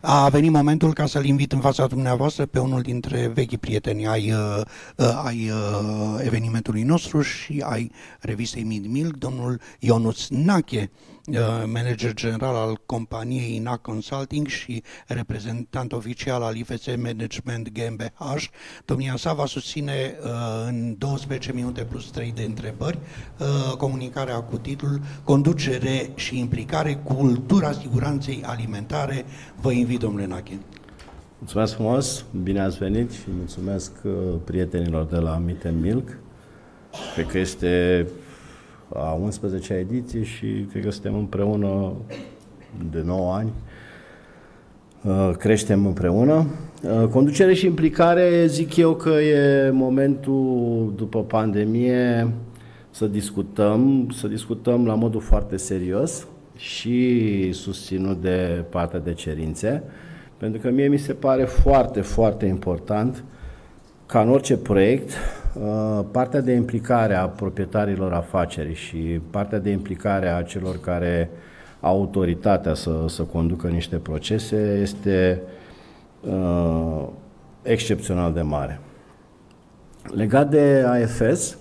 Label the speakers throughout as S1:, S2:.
S1: A venit momentul ca să-l invit în fața dumneavoastră pe unul dintre vechii prieteni ai evenimentului nostru și ai revistei Mid Milk, domnul Ionuț Nache, manager general al companiei NAC Consulting și reprezentant oficial al IFS Management GmbH. Domnia sa va susține în 12 minute plus 3 de întrebări comunicarea cu titlul Conducere și implicare, cultura siguranței alimentare. Vă invit, domnule Nache.
S2: Mulțumesc frumos, bine ați venit și mulțumesc prietenilor de la Meet & Milk. Cred că este a 11-a ediție și cred că suntem împreună de 9 ani. Creștem împreună. Conducere și implicare, zic eu că e momentul după pandemie să discutăm la modul foarte serios și susținut de partea de cerințe, pentru că mie mi se pare foarte, foarte important ca în orice proiect partea de implicare a proprietarilor afacerii și partea de implicare a celor care au autoritatea să conducă niște procese este excepțional de mare. Legat de AFS,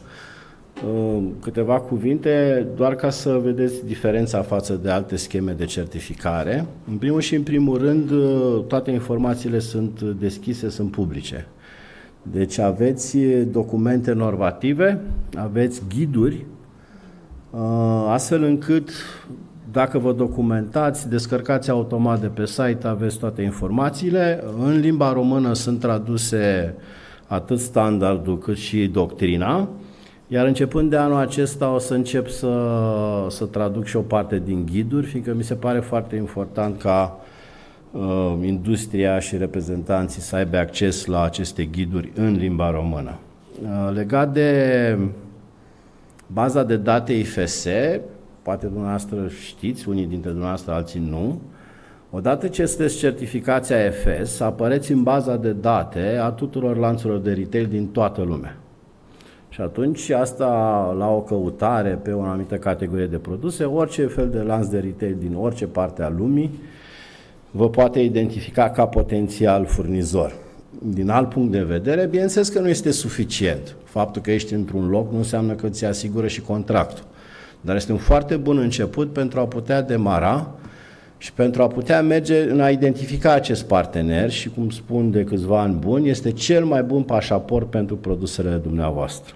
S2: câteva cuvinte, doar ca să vedeți diferența față de alte scheme de certificare. În primul și în primul rând, toate informațiile sunt deschise, sunt publice. Deci aveți documente normative, aveți ghiduri, astfel încât dacă vă documentați, descărcați automat de pe site, aveți toate informațiile. În limba română sunt traduse atât standardul cât și doctrina, iar începând de anul acesta o să încep să traduc și o parte din ghiduri, fiindcă mi se pare foarte important ca industria și reprezentanții să aibă acces la aceste ghiduri în limba română. Legat de baza de date IFS, poate dumneavoastră știți, unii dintre dumneavoastră, alții nu, odată ce sunteți certificația AFS, apăreți în baza de date a tuturor lanțurilor de retail din toată lumea. Și atunci asta la o căutare pe o anumită categorie de produse, orice fel de lanț de retail din orice parte a lumii vă poate identifica ca potențial furnizor. Din alt punct de vedere, bineînțeles că nu este suficient. Faptul că ești într-un loc nu înseamnă că îți asigură și contractul. Dar este un foarte bun început pentru a putea demara și pentru a putea merge în a identifica acest partener și, cum spun de câțiva ani buni, este cel mai bun pașaport pentru produsele dumneavoastră.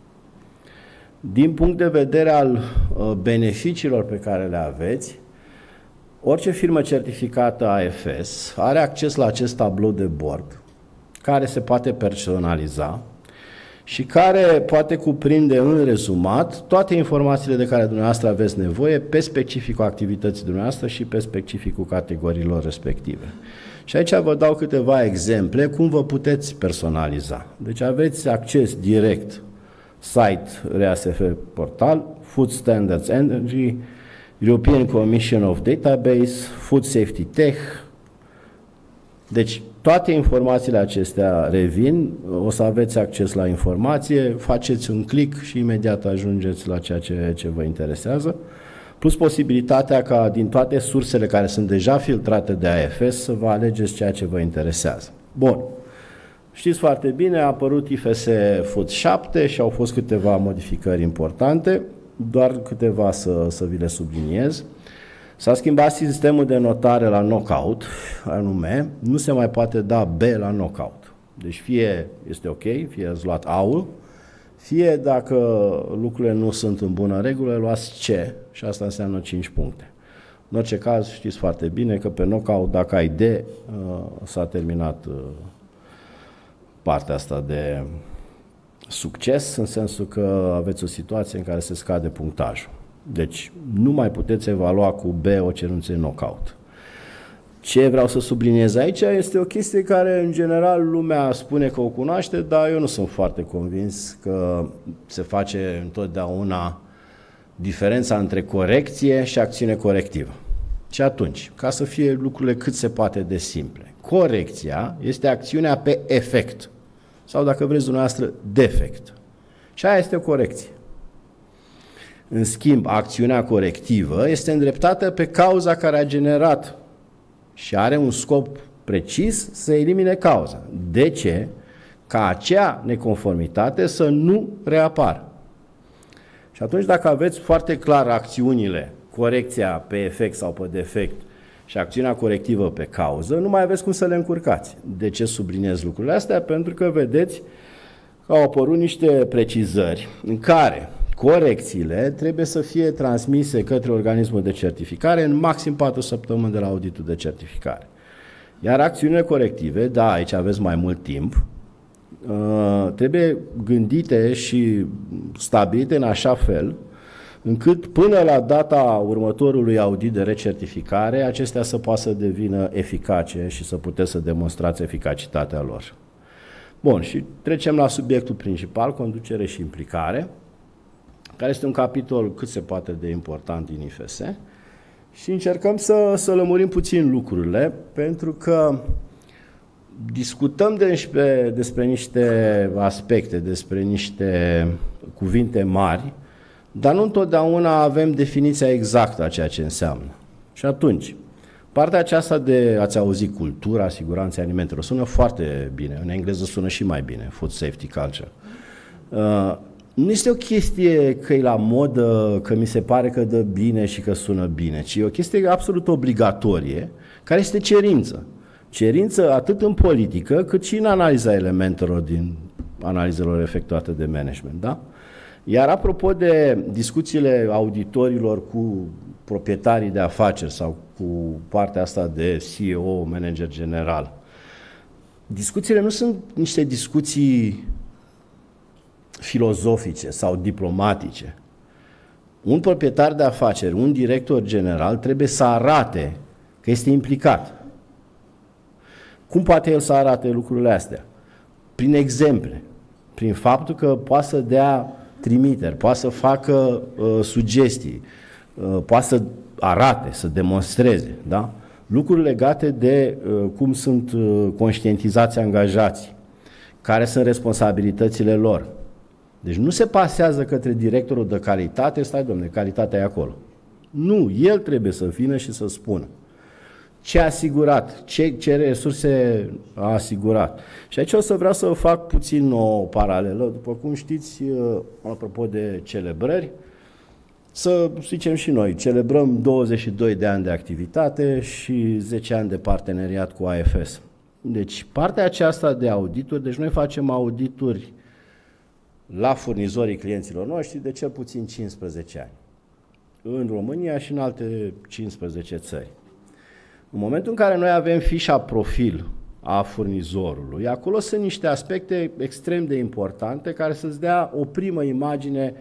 S2: Din punct de vedere al beneficiilor pe care le aveți, orice firmă certificată AFS are acces la acest tablou de bord, care se poate personaliza și care poate cuprinde în rezumat toate informațiile de care dumneavoastră aveți nevoie pe specificul activității dumneavoastră și pe specificul categoriilor respective. Și aici vă dau câteva exemple cum vă puteți personaliza. Deci aveți acces direct site RASF portal, Food Standards Energy, European Commission of Database, Food Safety Tech. Deci toate informațiile acestea revin, o să aveți acces la informație, faceți un click și imediat ajungeți la ceea ce vă interesează, plus posibilitatea ca din toate sursele care sunt deja filtrate de AFS să vă alegeți ceea ce vă interesează. Bun. Știți foarte bine, a apărut IFS Food 7 și au fost câteva modificări importante, doar câteva să vi le subliniez. S-a schimbat sistemul de notare la knockout, anume, nu se mai poate da B la knockout. Deci fie este ok, fie ați luat AUL, fie dacă lucrurile nu sunt în bună regulă, luați C și asta înseamnă 5 puncte. În orice caz, știți foarte bine că pe knockout, dacă ai D, s-a terminat partea asta de succes, în sensul că aveți o situație în care se scade punctajul. Deci nu mai puteți evalua cu B o cerință knockout. Ce vreau să subliniez aici este o chestie care în general lumea spune că o cunoaște, dar eu nu sunt foarte convins că se face întotdeauna diferența între corecție și acțiune corectivă. Și atunci, ca să fie lucrurile cât se poate de simple, corecția este acțiunea pe efect sau, dacă vreți dumneavoastră, defect. Și aia este o corecție. În schimb, acțiunea corectivă este îndreptată pe cauza care a generat și are un scop precis să elimine cauza. De ce? Ca acea neconformitate să nu reapară. Și atunci dacă aveți foarte clar acțiunile, corecția pe efect sau pe defect și acțiunea corectivă pe cauză, nu mai aveți cum să le încurcați. De ce subliniez lucrurile astea? Pentru că vedeți că au apărut niște precizări în care corecțiile trebuie să fie transmise către organismul de certificare în maxim 4 săptămâni de la auditul de certificare. Iar acțiunile corective, da, aici aveți mai mult timp, trebuie gândite și stabilite în așa fel încât până la data următorului audit de recertificare acestea să poată să devină eficace și să puteți să demonstrați eficacitatea lor. Bun, și trecem la subiectul principal, conducere și implicare, care este un capitol cât se poate de important din IFS și încercăm să lămurim puțin lucrurile, pentru că discutăm despre niște aspecte, despre niște cuvinte mari, dar nu întotdeauna avem definiția exactă a ceea ce înseamnă. Și atunci, partea aceasta de ați auzit cultura siguranței alimentelor sună foarte bine, în engleză sună și mai bine, food safety culture. Nu este o chestie că e la modă, că mi se pare că dă bine și că sună bine, ci e o chestie absolut obligatorie, care este cerință. Cerință atât în politică, cât și în analiza elementelor din analizelor efectuate de management. Da? Iar apropo de discuțiile auditorilor cu proprietarii de afaceri sau cu partea asta de CEO, manager general, discuțiile nu sunt niște discuții filozofice sau diplomatice. Un proprietar de afaceri, un director general trebuie să arate că este implicat. Cum poate el să arate lucrurile astea? Prin exemple, prin faptul că poate să dea trimiteri, poate să facă sugestii, poate să arate, să demonstreze, da? Lucruri legate de cum sunt conștientizați angajații, care sunt responsabilitățile lor. Deci nu se pasează către directorul de calitate, stai domne, calitatea e acolo. Nu, el trebuie să vină și să spună ce a asigurat, ce resurse a asigurat. Și aici o să vreau să fac puțin o paralelă. După cum știți, apropo de celebrări, să zicem și noi, celebrăm 22 de ani de activitate și 10 ani de parteneriat cu AFS. Deci partea aceasta de audituri, deci noi facem audituri la furnizorii clienților noștri de cel puțin 15 ani. În România și în alte 15 țări. În momentul în care noi avem fișa profil a furnizorului, acolo sunt niște aspecte extrem de importante care să-ți dea o primă imagine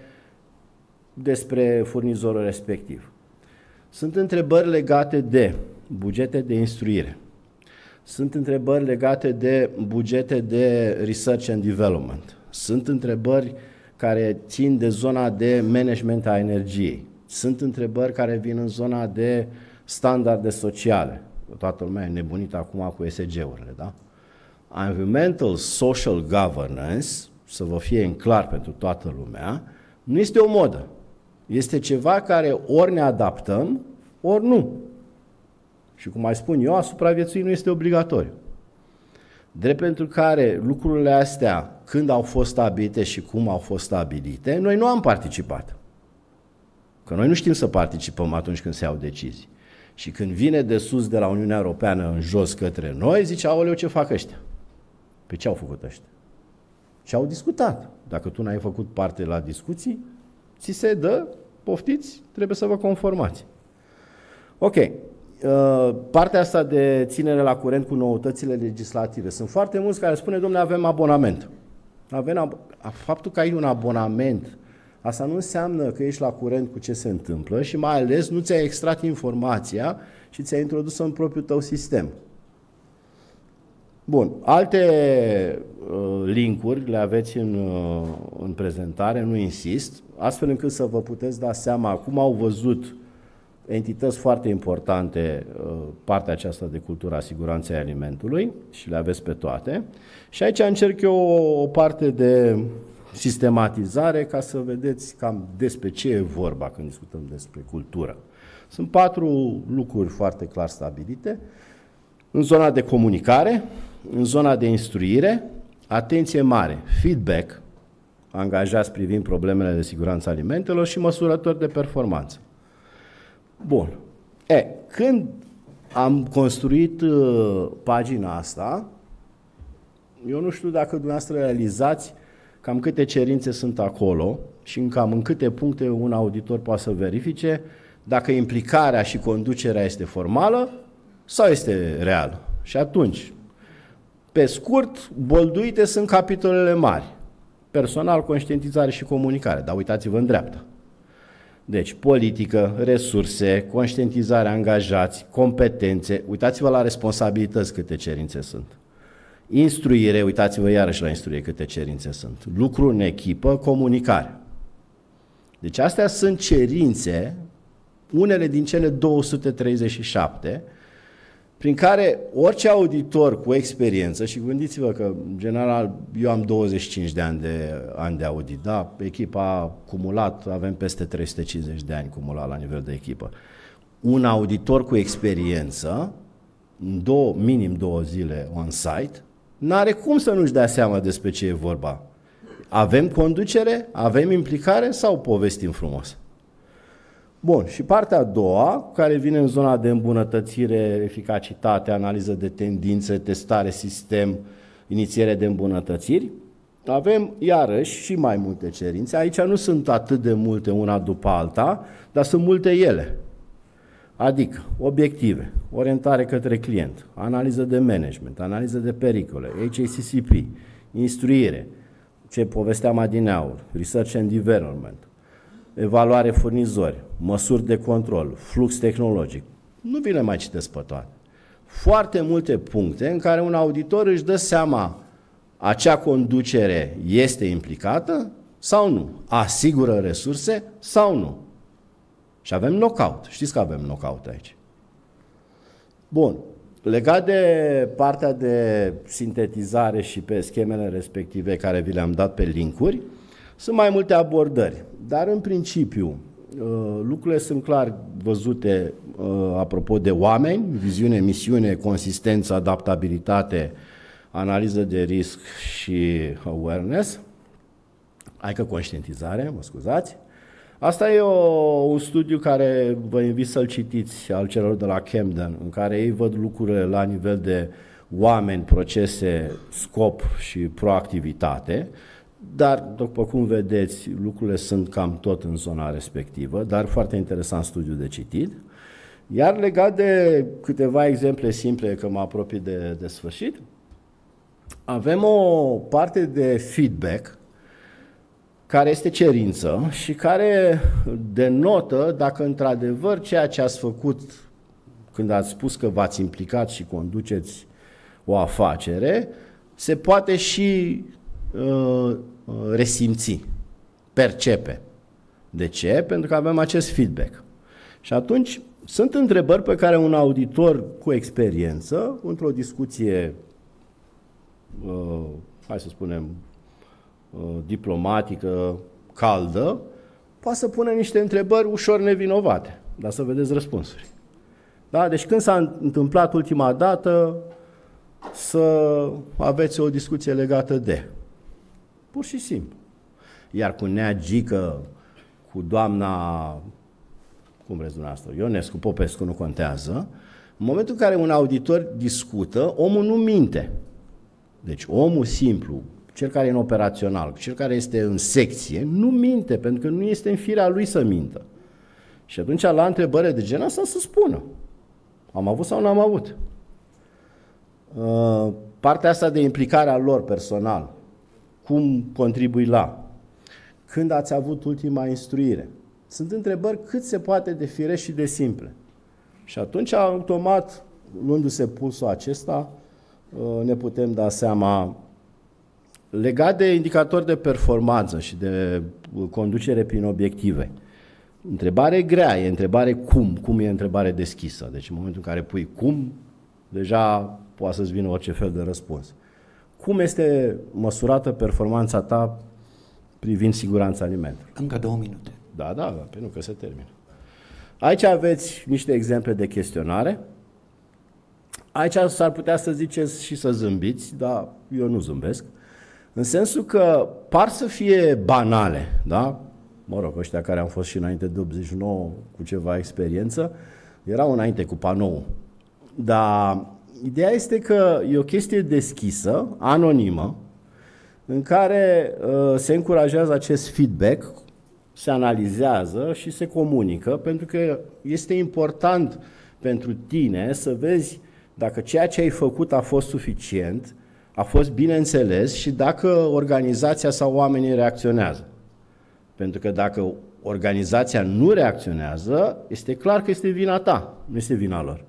S2: despre furnizorul respectiv. Sunt întrebări legate de bugete de instruire. Sunt întrebări legate de bugete de research and development. Sunt întrebări care țin de zona de management a energiei. Sunt întrebări care vin în zona de standarde sociale. Toată lumea e nebunită acum cu ESG-urile, da? Environmental Social Governance, să vă fie în clar pentru toată lumea, nu este o modă. Este ceva care ori ne adaptăm, ori nu. Și cum mai spun eu, a supraviețui nu este obligatoriu. Drept pentru care lucrurile astea, când au fost stabilite și cum au fost stabilite, noi nu am participat. Că noi nu știm să participăm atunci când se iau decizii. Și când vine de sus de la Uniunea Europeană în jos către noi, zice, aoleu, ce fac ăștia? Pe ce au făcut ăștia? Și au discutat. Dacă tu n-ai făcut parte la discuții, ți se dă, poftiți, trebuie să vă conformați. Ok. Partea asta de ținere la curent cu noutățile legislative. Sunt foarte mulți care spune, dom'le, avem abonament. Faptul că ai un abonament, asta nu înseamnă că ești la curent cu ce se întâmplă și mai ales nu ți-ai extrat informația și ți-ai introdus în propriul tău sistem. Bun, alte linkuri le aveți în prezentare, nu insist, astfel încât să vă puteți da seama cum au văzut entități foarte importante partea aceasta de cultura siguranței alimentului și le aveți pe toate. Și aici încerc eu o parte de sistematizare ca să vedeți cam despre ce e vorba când discutăm despre cultură. Sunt 4 lucruri foarte clar stabilite. În zona de comunicare, în zona de instruire, atenție mare, feedback, angajați privind problemele de siguranță alimentelor și măsurători de performanță. Bun. Când am construit pagina asta, eu nu știu dacă dumneavoastră realizați cam câte cerințe sunt acolo și cam în câte puncte un auditor poate să verifice dacă implicarea și conducerea este formală sau este reală. Și atunci, pe scurt, bolduite sunt capitolele mari. Personal, conștientizare și comunicare. Dar uitați-vă în dreapta. Deci, politică, resurse, conștientizare angajați, competențe. Uitați-vă la responsabilități câte cerințe sunt. Instruire, uitați-vă iarăși la instruire câte cerințe sunt. Lucru în echipă, comunicare. Deci astea sunt cerințe, unele din cele 237, prin care orice auditor cu experiență, și gândiți-vă că, în general, eu am 25 de ani de audit, da? Echipa cumulat, avem peste 350 de ani cumulat la nivel de echipă. Un auditor cu experiență, minim 2 zile on-site, n-are cum să nu-și dea seama despre ce e vorba. Avem conducere, avem implicare sau povestim frumos? Bun, și partea a doua, care vine în zona de îmbunătățire, eficacitate, analiză de tendințe, testare sistem, inițiere de îmbunătățiri, avem iarăși și mai multe cerințe. Aici nu sunt atât de multe una după alta, dar sunt multe ele. Adică obiective, orientare către client, analiză de management, analiză de pericole, HACCP, instruire, ce povesteam adineauri, research and development, evaluare furnizori, măsuri de control, flux tehnologic. Nu vi le mai citesc pe toate. Foarte multe puncte în care un auditor își dă seama acea conducere este implicată sau nu, asigură resurse sau nu. Și avem knockout. Știți că avem knockout aici. Bun. Legat de partea de sintetizare și pe schemele respective care vi le-am dat pe linkuri, sunt mai multe abordări. Dar în principiu, lucrurile sunt clar văzute apropo de oameni, viziune, misiune, consistență, adaptabilitate, analiză de risc și awareness, adică conștientizare, mă scuzați. Asta e un studiu care vă invit să-l citiți, al celor de la Camden, în care ei văd lucrurile la nivel de oameni, procese, scop și proactivitate, dar, după cum vedeți, lucrurile sunt cam tot în zona respectivă, dar foarte interesant studiu de citit. Iar legat de câteva exemple simple, că mă apropii de sfârșit, avem o parte de feedback care este cerință și care denotă dacă într-adevăr ceea ce ați făcut când ați spus că v-ați implicat și conduceți o afacere, se poate și resimți, percepe. De ce? Pentru că avem acest feedback. Și atunci sunt întrebări pe care un auditor cu experiență, într-o discuție, hai să spunem, diplomatică, caldă, poate să pune niște întrebări ușor nevinovate, dar să vedeți răspunsuri. Da? Deci când s-a întâmplat ultima dată să aveți o discuție legată de... Pur și simplu. Iar cu Nea Gică, cu doamna, cum vreți dumneavoastră, Ionescu, Popescu, nu contează, în momentul în care un auditor discută, omul nu minte. Deci omul simplu, cel care e în operațional, cel care este în secție, nu minte, pentru că nu este în firea lui să mintă. Și atunci, la întrebări de genul ăsta, să spună. Am avut sau nu am avut? Partea asta de implicare a lor personal, cum contribui la? Când ați avut ultima instruire? Sunt întrebări cât se poate de firești și de simple. Și atunci, automat, luându-se pulsul acesta, ne putem da seama. Legat de indicatori de performanță și de conducere prin obiective, întrebare grea, e întrebare cum. Cum e întrebare deschisă. Deci în momentul în care pui cum, deja poate să-ți vină orice fel de răspuns. Cum este măsurată performanța ta privind siguranța alimentelor?
S1: Încă 2 minute.
S2: Da, pe nu că se termină. Aici aveți niște exemple de chestionare. Aici s-ar putea să ziceți și să zâmbiți, dar eu nu zâmbesc, în sensul că par să fie banale, da? Mă rog, ăștia care am fost și înainte de 89 cu ceva experiență, erau înainte cu panou. Dar ideea este că e o chestie deschisă, anonimă, în care se încurajează acest feedback, se analizează și se comunică, pentru că este important pentru tine să vezi dacă ceea ce ai făcut a fost suficient, a fost bine înțeles și dacă organizația sau oamenii reacționează. Pentru că dacă organizația nu reacționează, este clar că este vina ta, nu este vina lor.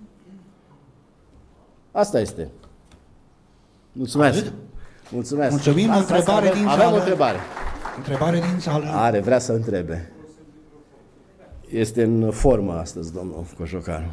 S2: Asta este. Mulțumesc. Mulțumesc.
S1: Mulțumim. Întrebare din sală.
S2: Avem o întrebare.
S1: Întrebare din sală.
S2: Are, vrea să întrebe. Este în formă astăzi, domnul Cojocaru.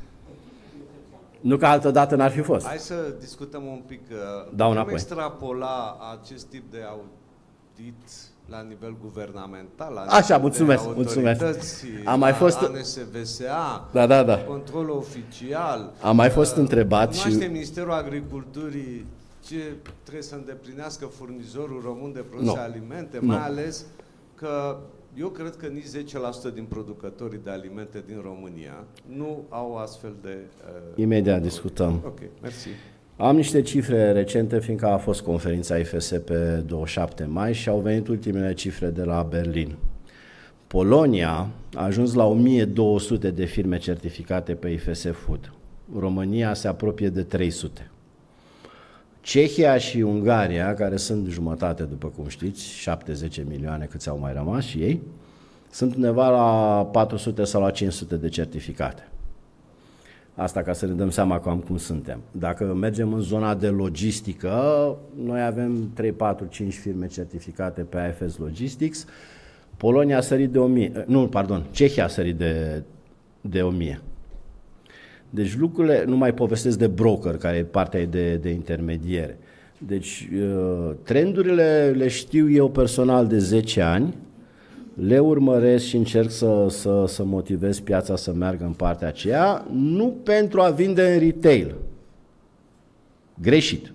S2: Nu că altă dată n-ar fi fost.
S3: Hai să discutăm un pic.
S2: Dau
S3: Cum
S2: înapoi.
S3: extrapola acest tip de audit la nivel guvernamental, la
S2: Așa,
S3: nivel
S2: mulțumesc,
S3: de
S2: mulțumesc.
S3: autorități,
S2: Am mai fost-
S3: ANSVSA,
S2: Da.
S3: control oficial.
S2: Am mai fost întrebat și...
S3: Cunoaște Ministerul Agriculturii ce trebuie să îndeplinească furnizorul român de produse alimente, mai ales că eu cred că nici 10% din producătorii de alimente din România nu au astfel de...
S2: Imediat discutăm.
S3: Ok, mersi.
S2: Am niște cifre recente, fiindcă a fost conferința IFS pe 27 mai și au venit ultimele cifre de la Berlin. Polonia a ajuns la 1200 de firme certificate pe IFS Food. România se apropie de 300. Cehia și Ungaria, care sunt jumătate, după cum știți, 70 milioane câți au mai rămas și ei, sunt undeva la 400 sau la 500 de certificate. Asta ca să ne dăm seama cam cum suntem. Dacă mergem în zona de logistică, noi avem 3, 4, 5 firme certificate pe AFS Logistics. Polonia a sărit de 1000, Cehia a sărit de 1000. Deci lucrurile, nu mai povestesc de broker, care e partea de intermediere. Deci trendurile le știu eu personal de 10 ani, le urmăresc și încerc să motivez piața să meargă în partea aceea, nu pentru a vinde în retail. Greșit.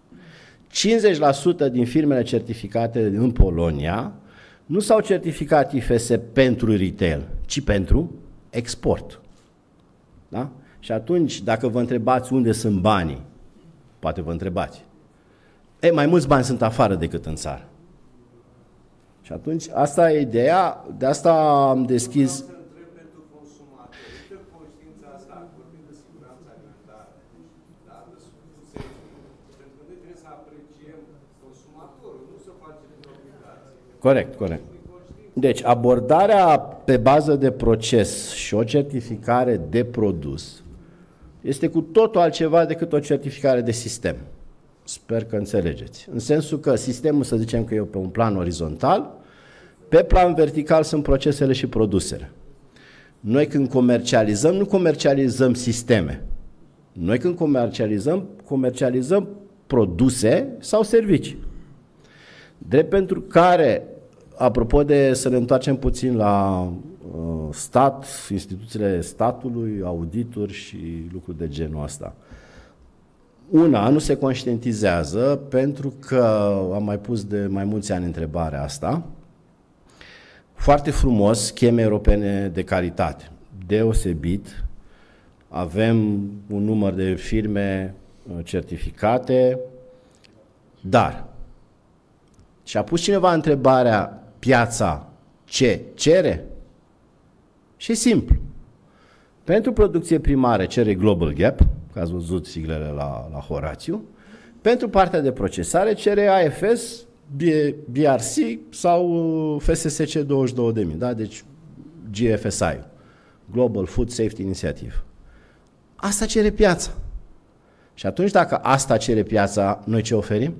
S2: 50% din firmele certificate în Polonia nu s-au certificat IFS pentru retail, ci pentru export. Da? Și atunci, dacă vă întrebați unde sunt banii, poate vă întrebați, mai mulți bani sunt afară decât în țară. Și atunci, asta e ideea, de asta am deschis...
S3: Să întreb pentru consumator. Uite conștiința asta, vorbim de siguranță alimentară, da? Pentru că noi trebuie să apreciem consumatorul, nu să facem obligații.
S2: Corect. Deci, abordarea pe bază de proces și o certificare de produs este cu totul altceva decât o certificare de sistem. Sper că înțelegeți. În sensul că sistemul, să zicem că e pe un plan orizontal, pe plan vertical sunt procesele și produsele. Noi când comercializăm, nu comercializăm sisteme. Noi când comercializăm produse sau servicii. Drept pentru care, apropo de să ne întoarcem puțin la stat, instituțiile statului, audituri și lucruri de genul ăsta. Una, nu se conștientizează, pentru că am mai pus de mai mulți ani întrebarea asta. Foarte frumos, scheme europene de calitate, deosebit. Avem un număr de firme certificate, dar și-a pus cineva întrebarea, piața ce cere? Și e simplu. Pentru producție primară cere Global Gap, că ați văzut siglele la Horațiu. Pentru partea de procesare cere AFS, BRC sau FSSC 22.000, da? Deci GFSI, Global Food Safety Initiative. Asta cere piața. Și atunci, dacă asta cere piața, noi ce oferim?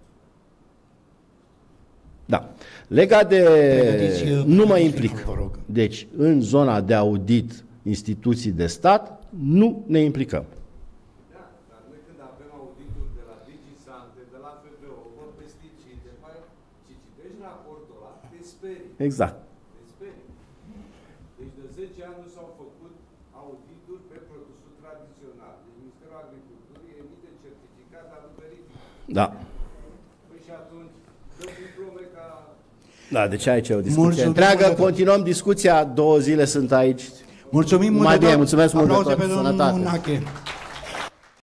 S2: Da. Legat de... Nu mă implic. Deci, în zona de audit instituții de stat, nu ne implicăm.
S3: Da, dar noi când avem audituri de la DigiSante, de la FBO, vor pesticide, și citești raportul ăla, te sperii.
S2: Exact.
S3: Te sperii. Deci de 10 ani nu s-au făcut audituri pe produsul tradițional. Deci Ministerul
S2: Da. Da, deci aici e o discuție întreagă. Continuăm discuția, 2 zile sunt aici.
S1: Mulțumim mult.
S2: Mai bine, mulțumesc mult.
S1: Aplauze pe domnul Nache.